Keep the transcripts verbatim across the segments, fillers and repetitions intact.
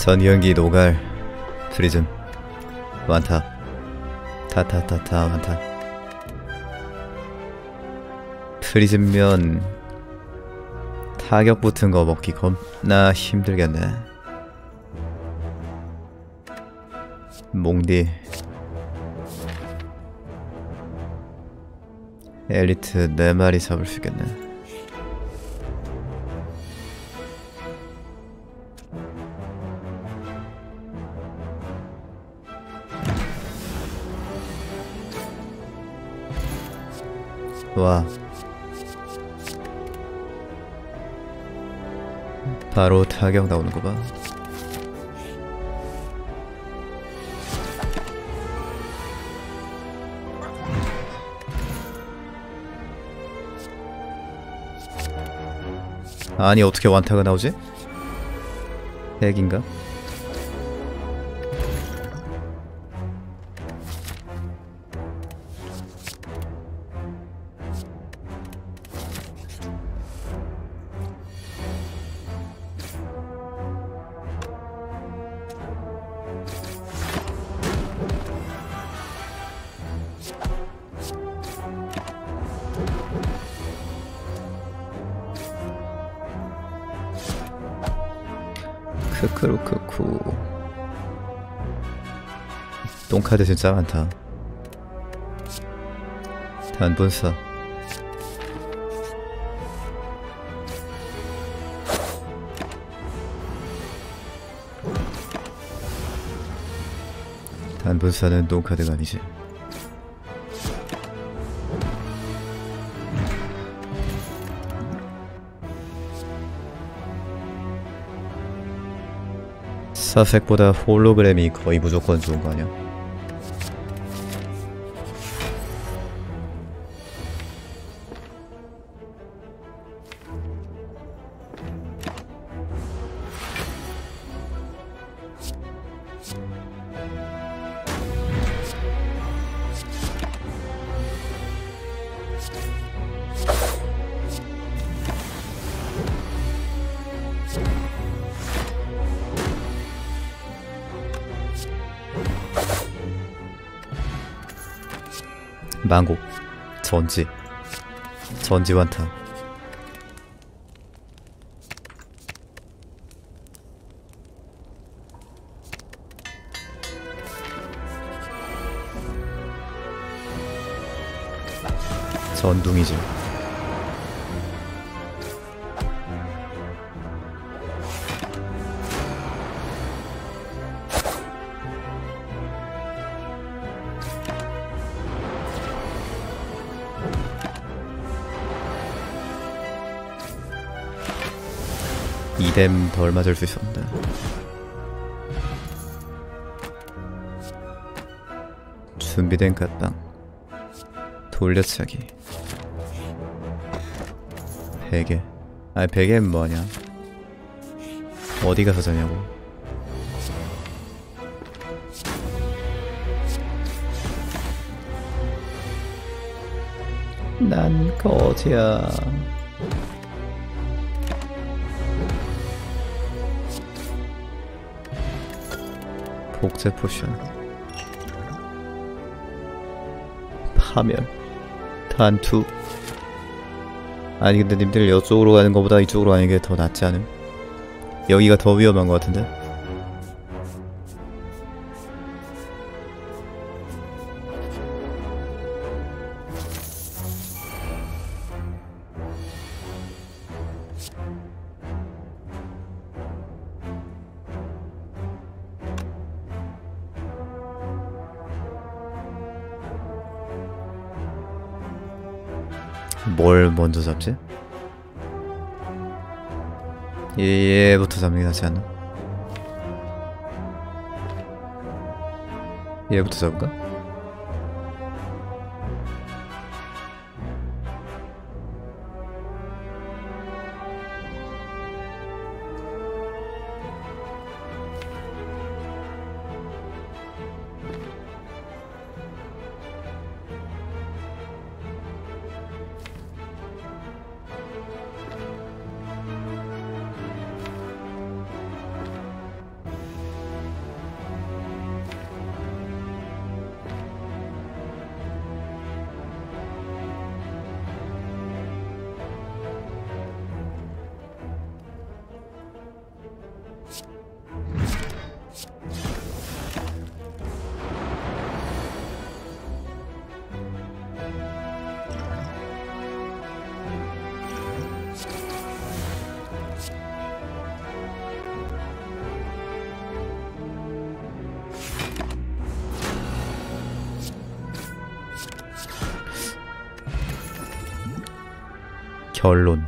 전기연기 노갈 프리즘 완타 타타타타 완타. 프리즘면 타격 붙은 거 먹기 겁나 힘들겠네. 몽디 엘리트 네 마리 잡을 수 있겠네. 와, 바로 타격 나오는 거 봐. 아니 어떻게 완타가 나오지? 핵인가? 크크루크쿠. 똥카드 진짜 많다. 단분사 단분사는 똥카드가 아니지. 사색보다 홀로그램이 거의 무조건 좋은 거 아니야? 망고 전지 전지 완타. 전둥이지. 이뎀 덜 맞을 수 있었는데. 준비된 갓방 돌려차기 베개. 아니 베개는 뭐하냐? 어디 가서 자냐고. 난 거지야. 복제 포션 파멸 단투. 아니 근데 님들 이쪽으로 가는 것보다 이쪽으로 가는 게 더 낫지 않음? 여기가 더 위험한 것 같은데? 뭘 먼저 잡지? 얘부터 잡는 게 낫지 않나? 얘부터 잡을까? 결론.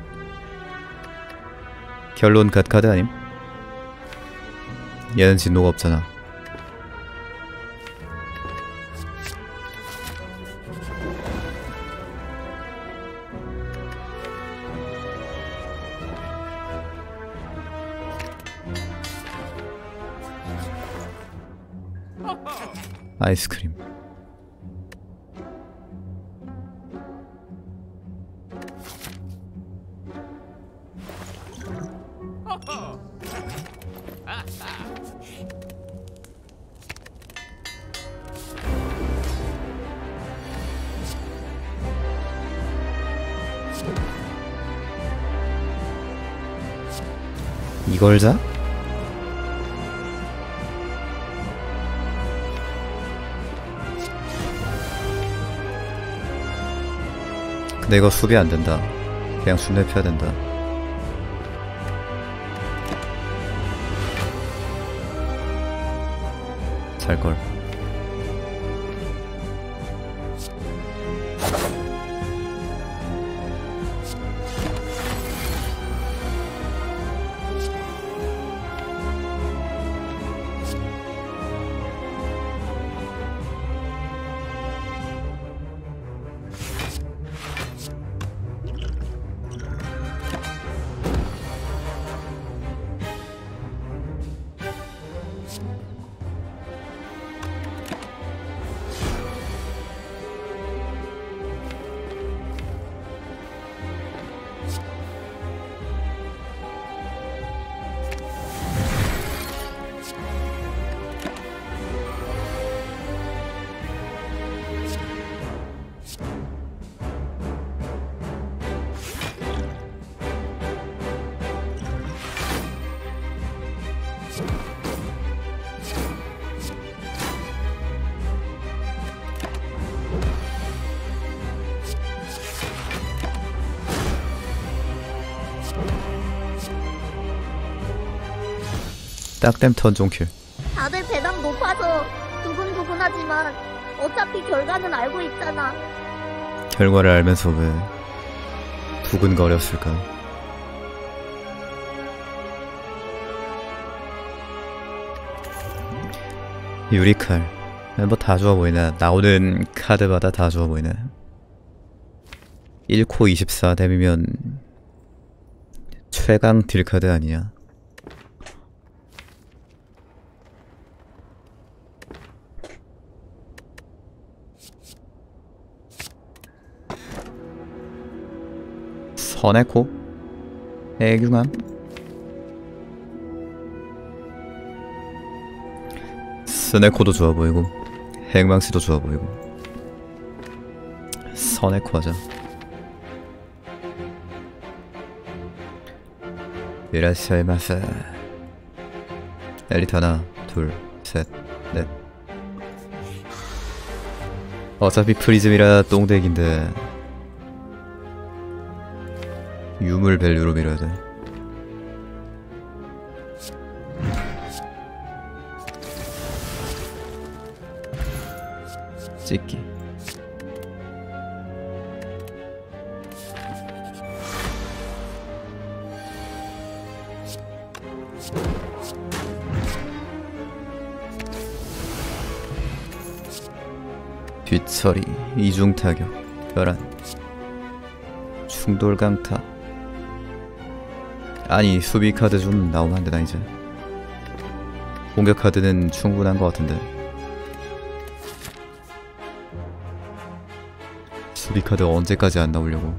결론 갓 카드 아님? 얘는 진노가 없잖아. 아이스크림. 이걸 자? 근데 이거 수비 안 된다. 그냥 순례 펴야 된다. 잘걸. 딱댐 턴종킬. 다들 배당 높아서 두근두근하지만 어차피 결과는 알고 있잖아. 결과를 알면서 왜 두근거렸을까? 유리칼. 뭐 다 좋아 보이네. 나오는 카드마다 다 좋아 보이네. 일 코 이십사 댐이면 최강 딜카드 아니냐? 선의코? 애균함? 스네코도 좋아 보이고 행망시도 좋아 보이고 선의코 하자. 이라시아이마세. 엘리트 하나 둘 셋 넷. 어차피 프리즘이라 똥덱인데 유물 밸류로 밀어야 돼. 찍기. 뒷처리. 이중타격. 혈안. 충돌강타. 아니 수비 카드 좀 나오면 안 되나 이제. 공격 카드는 충분한 것 같은데. 수비 카드 언제까지 안 나오려고.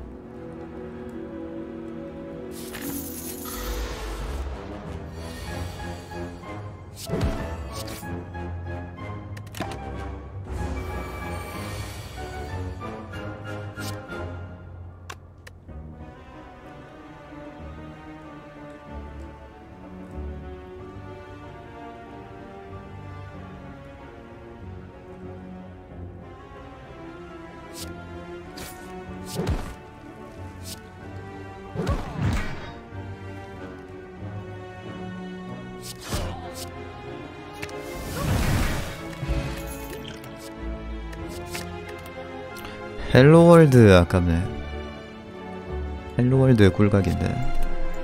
헬로월드 아깝네. 헬로월드의 꿀각인데.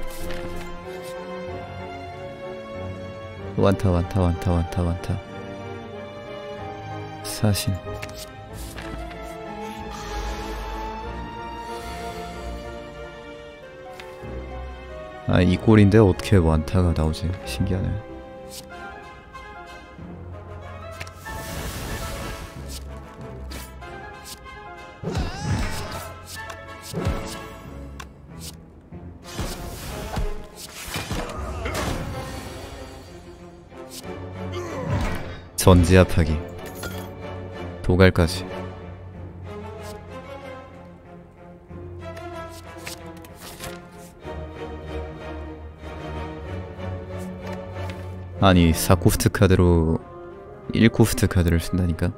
완타 완타 완타 완타 완타. 사신. 아, 이 꼴인데 어떻게 완타가 나오지? 신기하네. 전지압하기. 도갈까지. 아니 사 코스트 카드로 일 코스트 카드를 쓴다니까.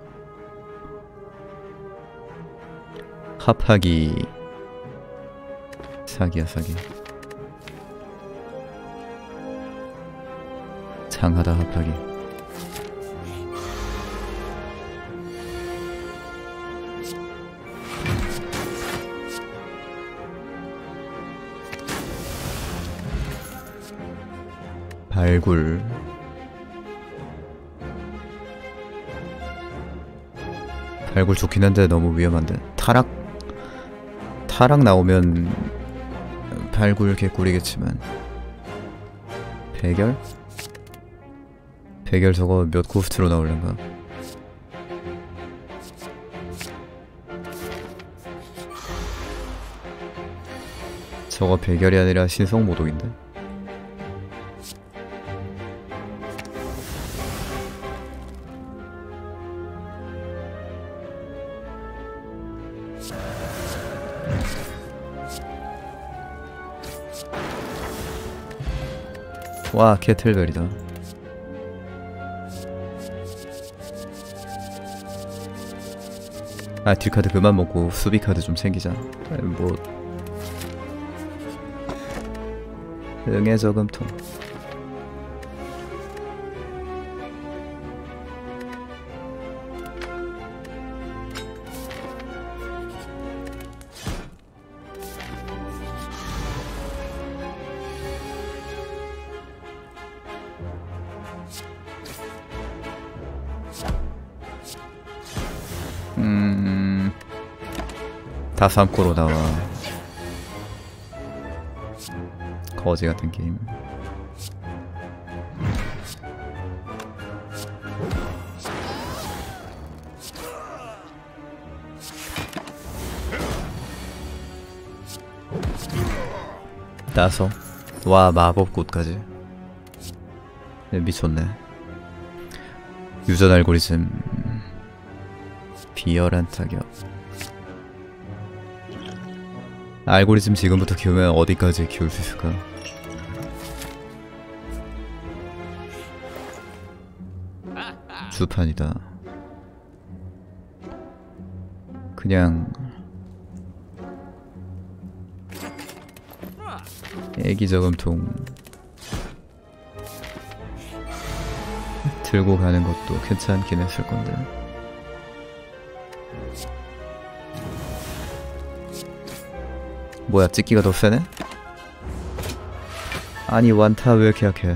합하기. 사기야 사기. 장하다 합하기. 발굴. 발굴 좋긴 한데 너무 위험한데. 타락? 타락 나오면 발굴 개꿀이겠지만. 배결? 배결 저거 몇 코스트로 나올란가? 저거 배결이 아니라 신성 모독인데? 와, 캐틀벨이다. 아, 딜카드 그만 먹고 수비카드 좀 챙기자. 뭐 응애 저금통. 음... 다 삼코로 나와. 거지 같은 게임. 따서. 와, 마법꽃까지. 네, 미쳤네. 유전 알고리즘. 비열한 타격. 알고리즘 지금부터 키우면 어디까지 키울 수 있을까? 주판이다. 그냥 애기 저금통 들고 가는 것도 괜찮긴 했을 건데. 뭐야, 찍기가 더 세네? 아니 완타 왜 이렇게 약해?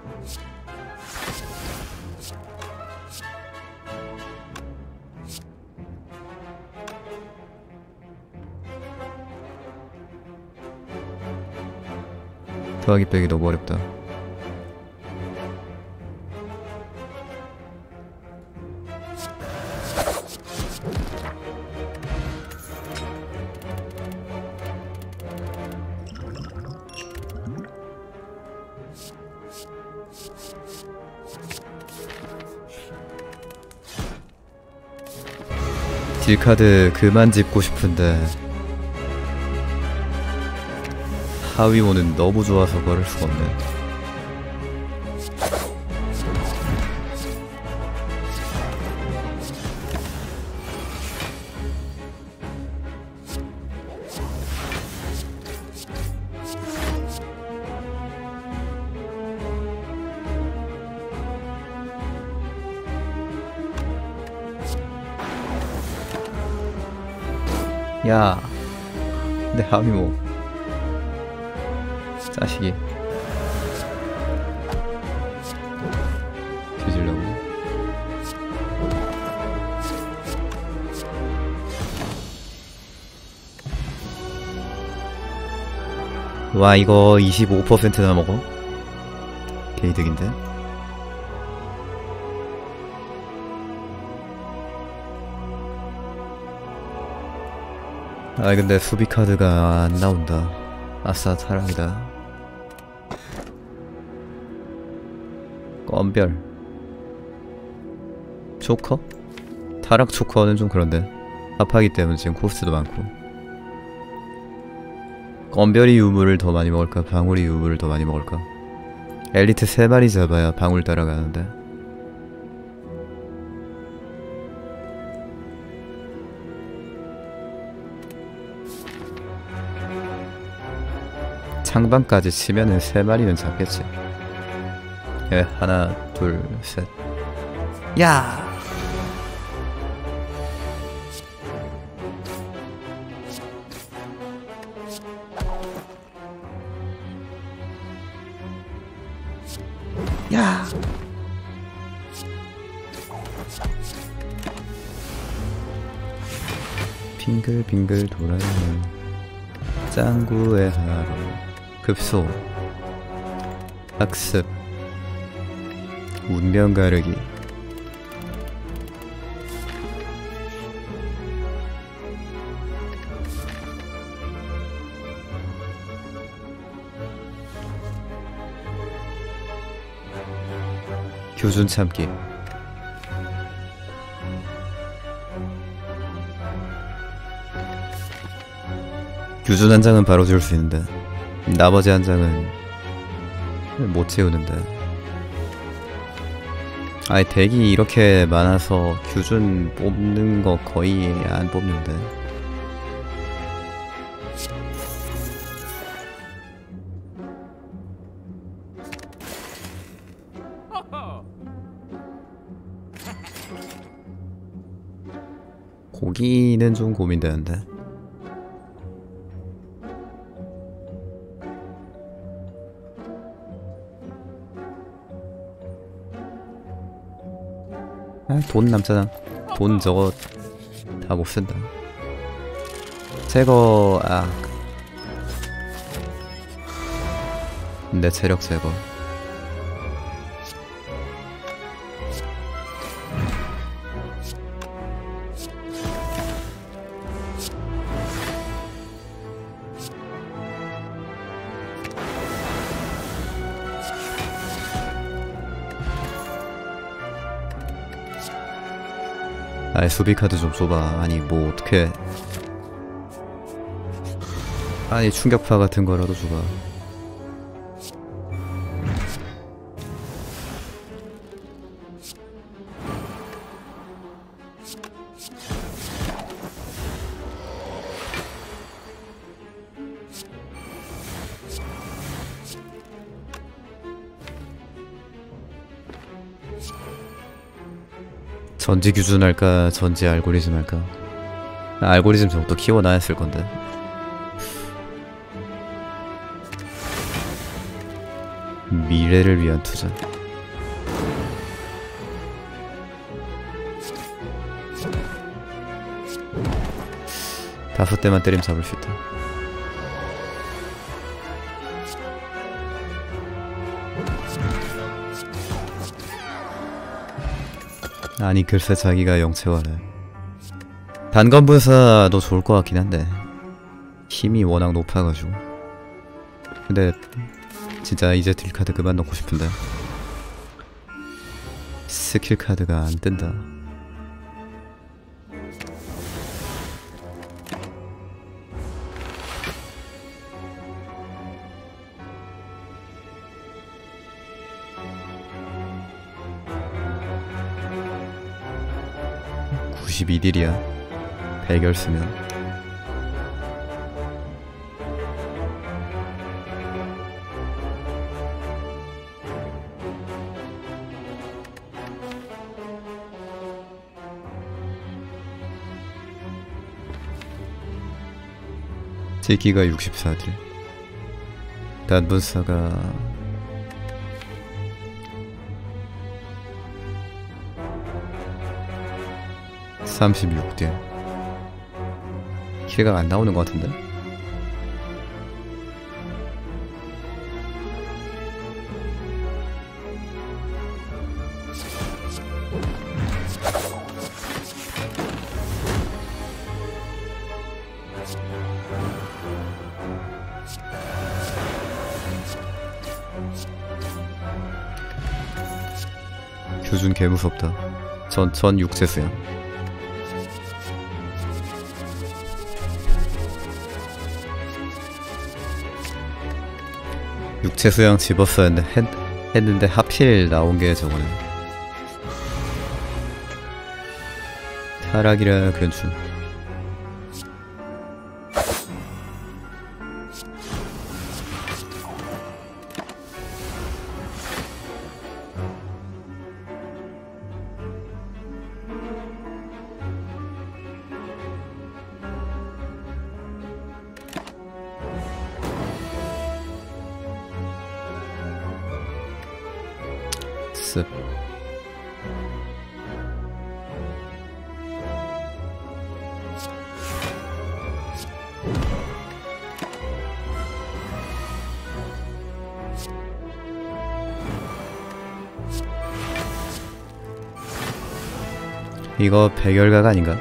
더하기 빼기 너무 어렵다. 딜카드 그만 짚고 싶은데 하위호는 너무 좋아서 걸을 수가 없네. 야, 내 하위모 자식이 뒤질려고. 와 이거 이십오 퍼센트나 먹어? 개이득인데? 아 근데 수비 카드가 안 나온다. 아싸 타락이다. 건별 초커? 타락 초커는 좀 그런데 합하기 때문에 지금 코스도 많고. 건별이 유물을 더 많이 먹을까 방울이 유물을 더 많이 먹을까? 엘리트 세 마리 잡아야 방울 따라가는데. 창방까지 치면은 세 마리는 잡겠지. 예, 하나, 둘, 셋. 야! 야! 빙글빙글 돌아가는 짱구의 하루. 급소, 학습, 운명 가르기. 교준 참기. 교준 한 장은 바로 지울 수 있는데 나머지 한 장은 못 채우는데. 아니 덱이 이렇게 많아서 규준 뽑는 거 거의 안 뽑는데. 고기는 좀 고민되는데. 아, 돈 남잖아. 돈 저거 다 못쓴다. 제거. 아 내 체력 제거. 아이 수비카드 좀 줘봐. 아니 뭐 어떻게. 아니 충격파 같은 거라도 줘봐. 전지 규준 할까 전지 알고리즘 할까? 아, 알고리즘 저것도 키워놔야 쓸 건데. 미래를 위한 투자. 다섯 대만 때리면 잡을 수 있다. 아니 글쎄 자기가 영체화래. 단검분사도 좋을 것 같긴 한데 힘이 워낙 높아가지고. 근데 진짜 이제 딜카드 그만 넣고 싶은데 스킬 카드가 안 뜬다. 구십이 딜이야 백열 쓰면. 제기가 육십사 딜. 단분사가 삼십육 딜. 킬각 안 나오는 것 같은데? 교준 개무섭다. 전천 육체수양. 육체수양 집었어야 했는데, 했, 했는데 하필 나온게 저거네. 타락이라 괜춘. 습. 이거 백열각 아닌가?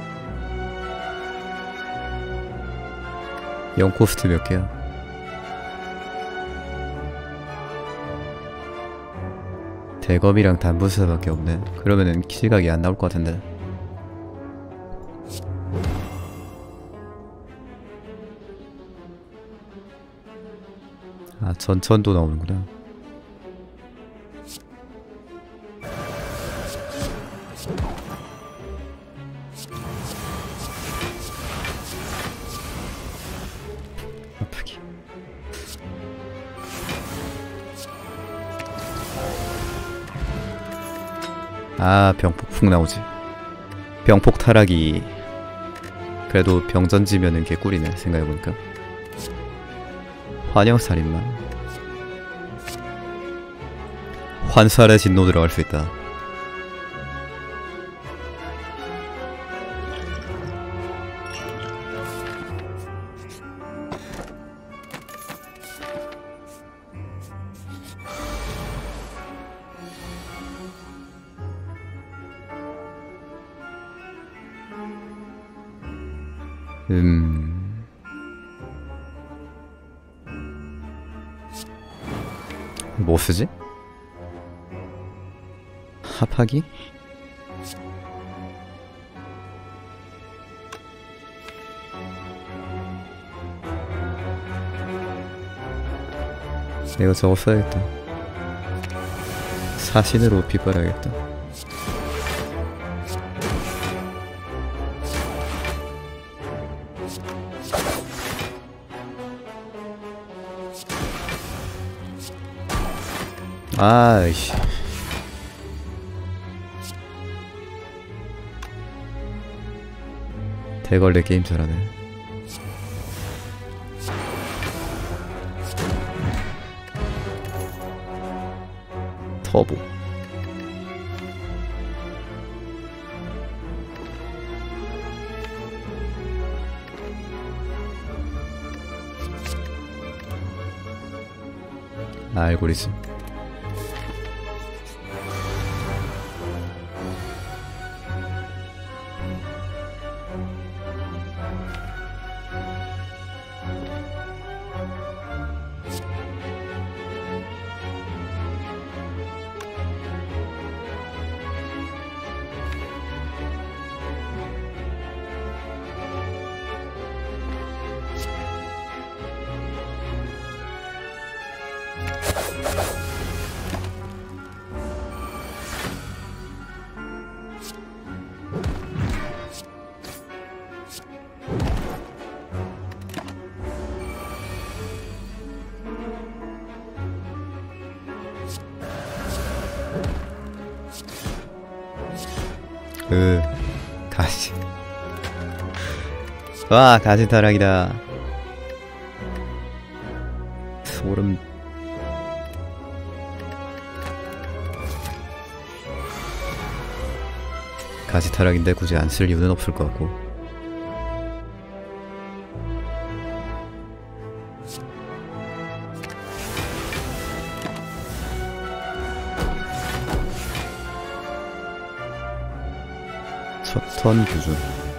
영 코스트 몇 개야? 대검이랑 단부스밖에 없네. 그러면은 킬각이 안 나올 것 같은데. 아, 전천도 나오는구나. 아프기. 아, 병폭 푹 나오지. 병폭 타락이 그래도 병전지면은 개꿀이네, 생각해보니까. 환영살인마. 환살의 진노 들어갈 수 있다. 음... 뭐 쓰지? 합하기? 내가 저거 써야겠다. 사신으로 빗발아야겠다. 아이씨. 대걸레 게임 잘하네. 터보. 알고리즘. 으, 가시. 와, 가시 타락이다. 오름 가시타락인데 굳이 안 쓸 이유는 없을 것 같고. 첫턴 규준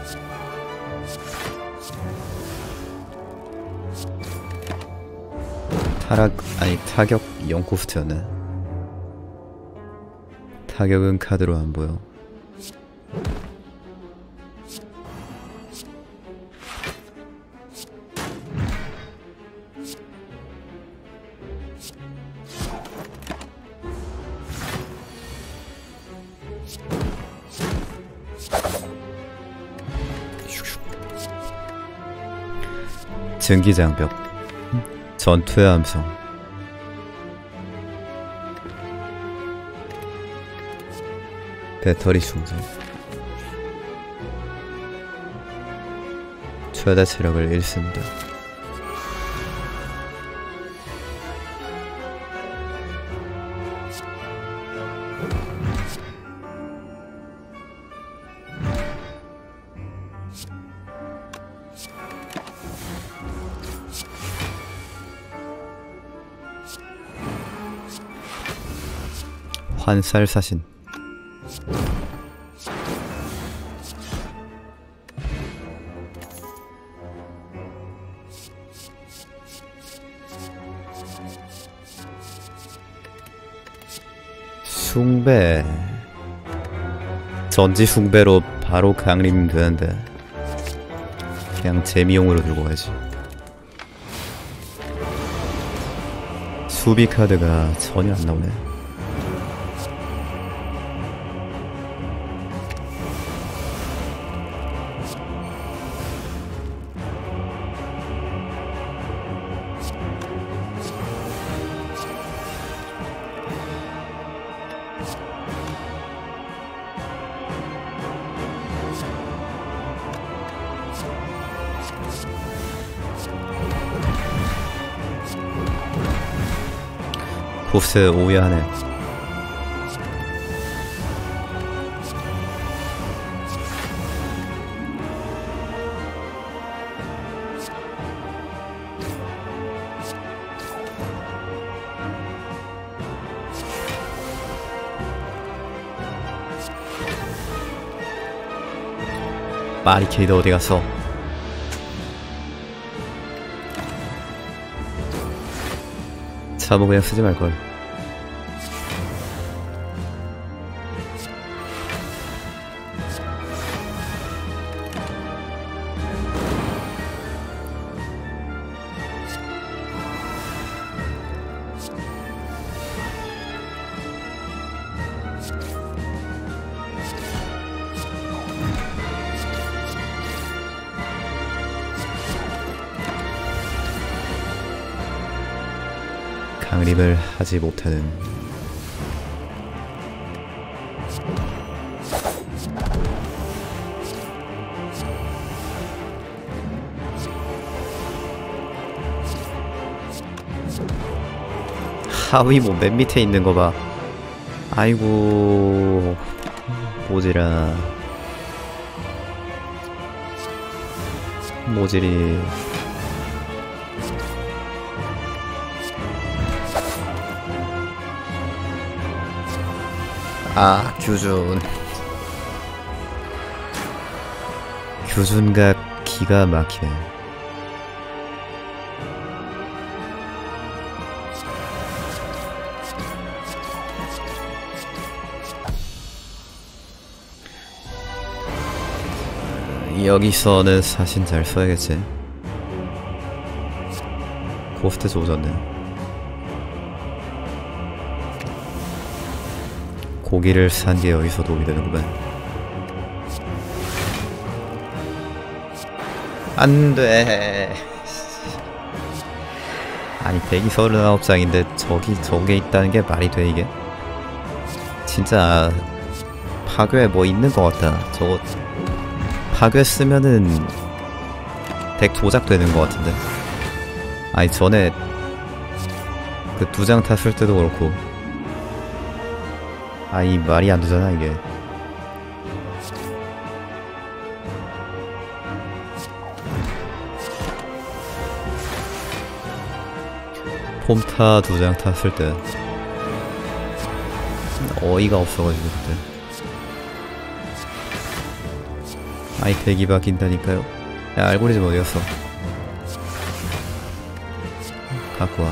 타락 아니 타격 영 코스트였네. 타격은 카드로 안 보여. 증기장벽 전투의 함성 배터리 충전 최대 체력을 잃습니다. 환살사신 숭배 전지 숭배로 바로 강림 되는데 그냥 재미용으로 들고 가야지. 수비 카드가 전혀 안 나오네. 보스 오야하네. 바리케이드 어디 갔어? 차뭐 그냥 쓰지 말걸. 강림을 하지 못하는 하위 뭐 맨 밑에 있는 거 봐. 아이고 모지라 모질이 아 규준 규준각 기가 막히네. 여기서는 사신 잘 써야겠지. 코스트 좋아졌네. 고기를 산 게 여기서 도움이 되는구만. 안돼. 아니 대기 서른아홉 장인데 저기 저게 있다는 게 말이 돼 이게? 진짜 파괴 뭐 있는 것 같다. 저거 파괴 쓰면은 덱 조작되는 것 같은데. 아니 전에 그 두 장 탔을 때도 그렇고. 아이 말이 안 되잖아 이게. 폼타 두 장 탔을 때 어이가 없어가지고 그때. 아이 대기 바뀐다니까요. 야 알고리즘 어디갔어? 갖고와.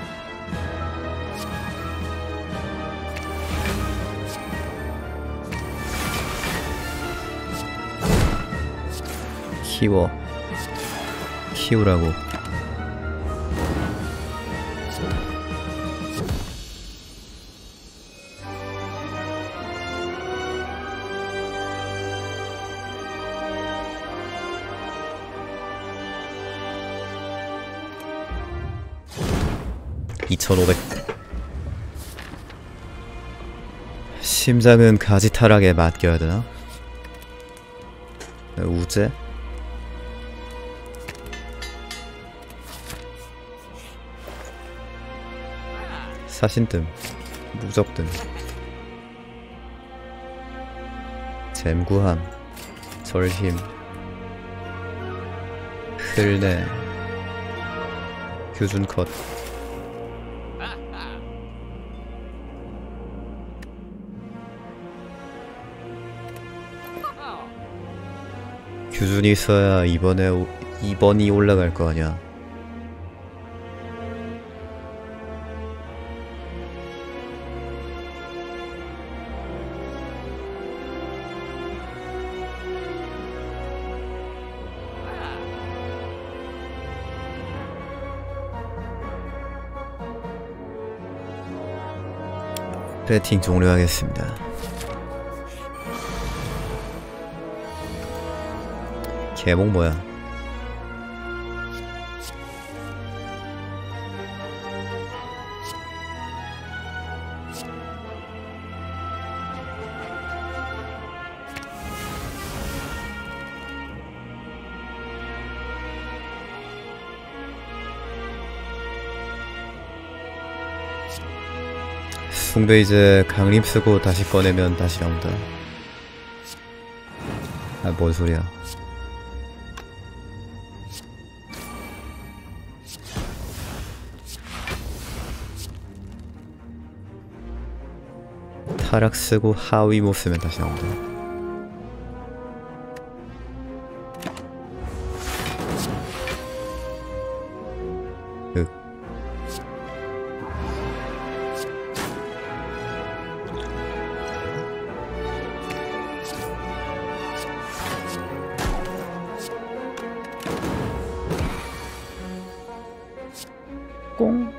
키워. 키우라고. 이천오백. 심장은 가지타락에 맡겨야 되나? 우제? 사신뜸, 무적뜸, 잼구함, 절힘, 흘내, 규준컷. 규준이 있어야 이번에 오, 이번이 올라갈 거 아니야. 배팅 종료하겠습니다. 개목 뭐야? 숭배 이제 강림 쓰고 다시 꺼내면 다시 나온다. 아, 뭔 소리야. 타락 쓰고 하위 못 쓰면 다시 나온다. 윽. 꽁.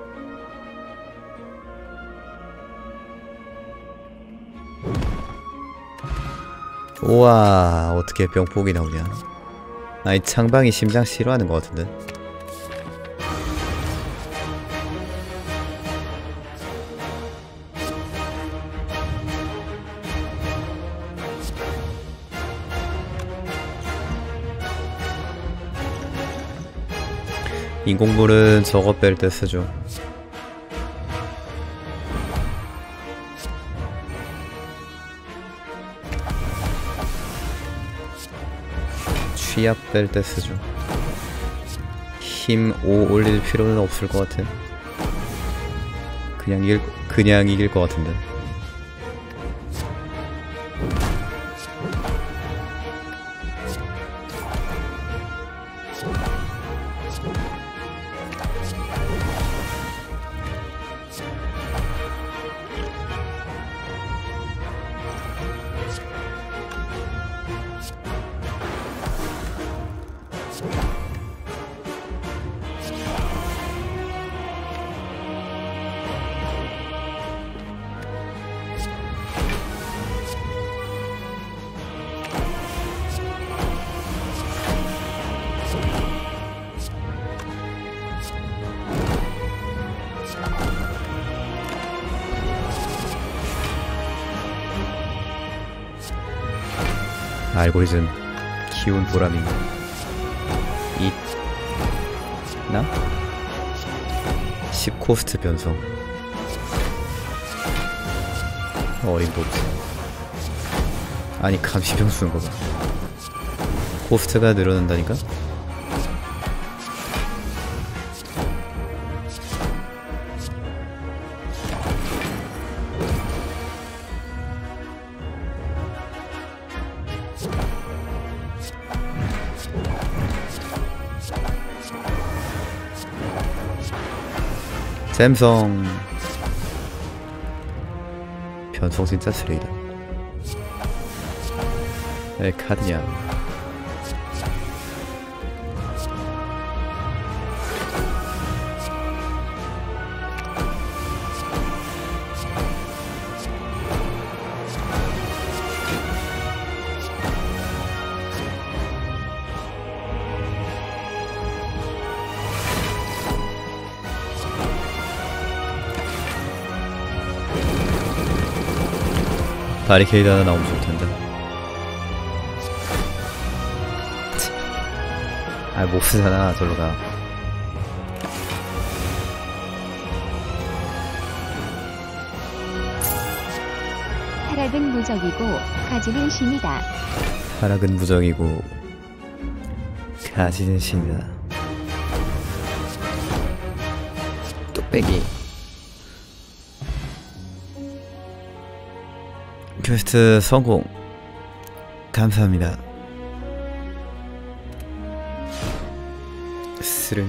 우와, 어떻게 병폭이 나오냐. 아이 창방이 심장 싫어하는 것 같은데. 인공물은 저거 뺄 때 쓰죠. 취압 뺄 때 쓰죠. 힘 오 올릴 필요는 없을 것 같은. 그냥 이길, 그냥 이길 것 같은데. 알고리즘 키운 보람이 있나? 십구 코스트 변성. 어림도 없어. 아니 감시병 쓰는 거봐. 코스트가 늘어난다니까? 샘성 변성 진짜 쓰레기다. 에 카드냐. 바리케이드 하나 나오면 좋텐데. 아 못 쓰잖아. 저로 가. 타락은 무적이고 가지는 신이다. 타락은 무적이고 가지는 신이다. 뚝배기. 퀘스트 성공. 감사합니다. 스릉.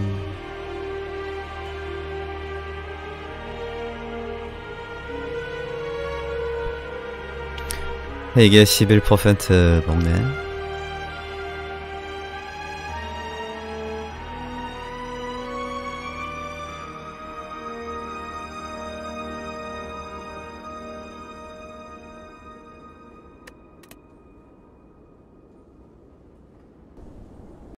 이게 십일 퍼센트 먹네.